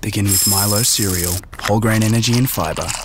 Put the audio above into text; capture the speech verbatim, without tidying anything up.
Begin with Milo cereal, whole grain energy and fibre.